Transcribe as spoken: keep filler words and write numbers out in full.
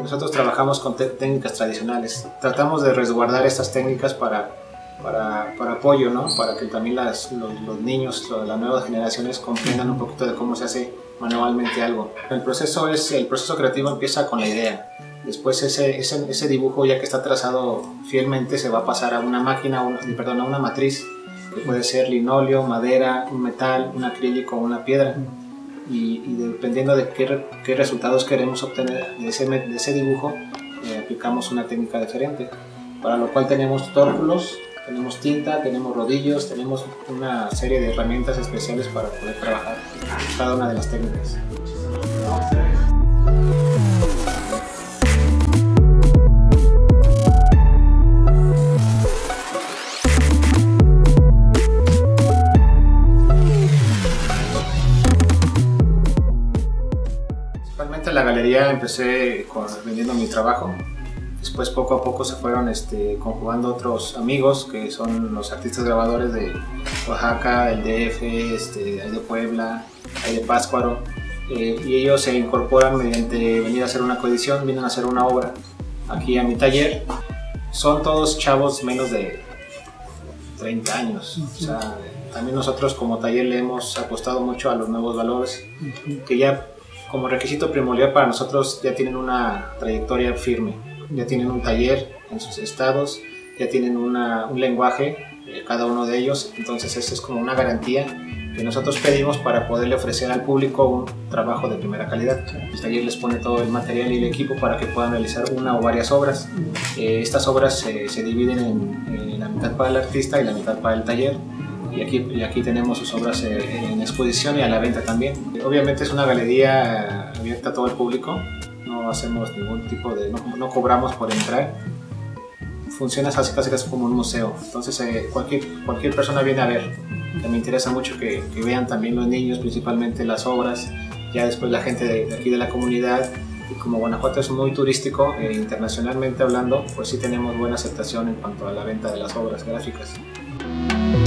nosotros trabajamos con técnicas tradicionales. Tratamos de resguardar estas técnicas para, para, para apoyo, ¿no? Para que también las, los, los niños, las nuevas generaciones comprendan un poquito de cómo se hace manualmente algo. El proceso, es, el proceso creativo empieza con la idea. Después ese, ese, ese dibujo, ya que está trazado fielmente, se va a pasar a una máquina, una, perdón, a una matriz, que puede ser linóleo, madera, un metal, un acrílico o una piedra. Y, y dependiendo de qué, qué resultados queremos obtener de ese, de ese dibujo, eh, aplicamos una técnica diferente, para lo cual tenemos tórculos, tenemos tinta, tenemos rodillos, tenemos una serie de herramientas especiales para poder trabajar cada una de las técnicas. En la galería empecé con, vendiendo mi trabajo. Después poco a poco se fueron este, conjugando otros amigos que son los artistas grabadores de Oaxaca, el D F, este, hay de Puebla, hay de Pátzcuaro, eh, y ellos se incorporan mediante venir a hacer una coedición, vienen a hacer una obra aquí a mi taller. Son todos chavos menos de treinta años. O sea, también nosotros como taller le hemos apostado mucho a los nuevos valores, que ya como requisito primordial para nosotros ya tienen una trayectoria firme, ya tienen un taller en sus estados, ya tienen una, un lenguaje, eh, cada uno de ellos. Entonces esa es como una garantía que nosotros pedimos para poderle ofrecer al público un trabajo de primera calidad. El taller les pone todo el material y el equipo para que puedan realizar una o varias obras. Eh, estas obras eh, se dividen en, en la mitad para el artista y la mitad para el taller. Y aquí, y aquí tenemos sus obras en exposición y a la venta también. Obviamente es una galería abierta a todo el público, no hacemos ningún tipo de, no, no cobramos por entrar. Funciona casi, casi, casi como un museo, entonces eh, cualquier, cualquier persona viene a ver. Me interesa mucho que, que vean también los niños, principalmente las obras, ya después la gente de, de aquí de la comunidad. Y como Guanajuato es muy turístico, eh, internacionalmente hablando, pues sí tenemos buena aceptación en cuanto a la venta de las obras gráficas.